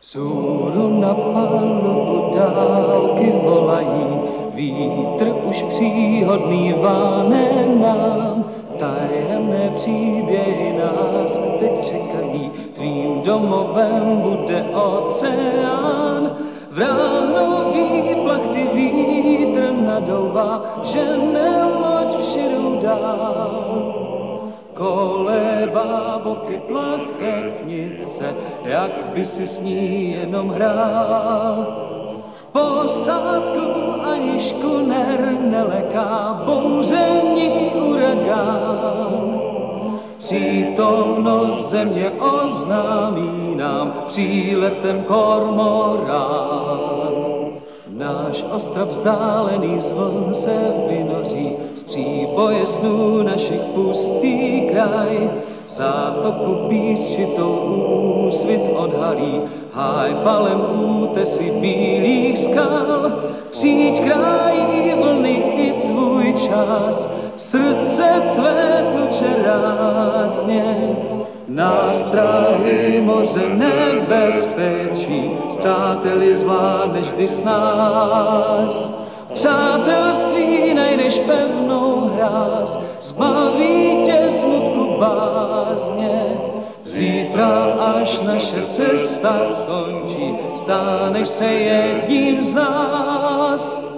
Vzhůru na palubu dálky volají, vítr už příhodný váne nám. Tajemné příběhy nás teď čekají, tvým domovem bude oceán. Vránový plachty vítr nadouvá, že neloď vširou dál. Kolébá boky plachetnice, jak by si s ní jenom hrál. Posádku ani škuner neleká bouření uragán. Přítomnost země oznámí nám příletem kormorán. Náš ostrov vzdálený z vln se vynoří, z příboje snů našich pustý kraj. Zátoku písčitou úsvit odhalí, háj palem útesy bílých skal. Přijď krájí vlny i tvůj čas, srdce tvé tluče rázně. Nás dráhy moře nebezpečí, s přáteli zvládneš vždy s nás. V přátelství najdeš pevnou hráz, zbaví tě smutku bázně. Zítra, až naše cesta skončí, staneš se jedním z nás.